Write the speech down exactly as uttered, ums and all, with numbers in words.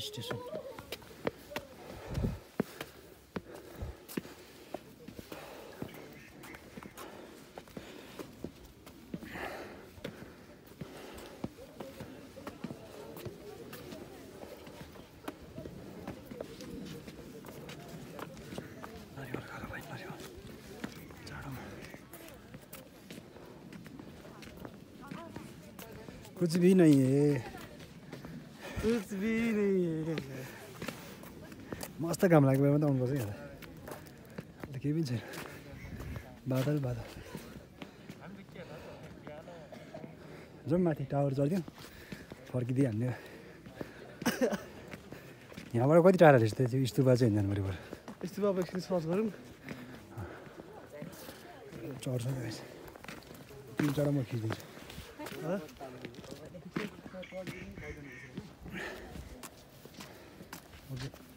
Station कुछ भी नहीं है कुछ भी नहीं है मस्त घाम लाग्यो बेलामा त आउनुपर्छ यहाँ त केही पनि छैन बादल बादल जाउँ माथि टावर चढ्दिउँ फर्किदिइ हान्ने यहाँबाट कति टाढा रहेछ त्यो स्तुपा चाहिँ हिँड्नु पऱ्यो स्तुपा एकछिन सर्च गरौँ चढ्छ तिन चढा म खिचिदिन्छु Okay.